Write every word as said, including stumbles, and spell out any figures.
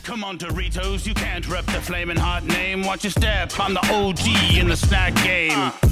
Come on, Doritos, you can't rep the flaming hot name. Watch your step, I'm the O G in the snack game.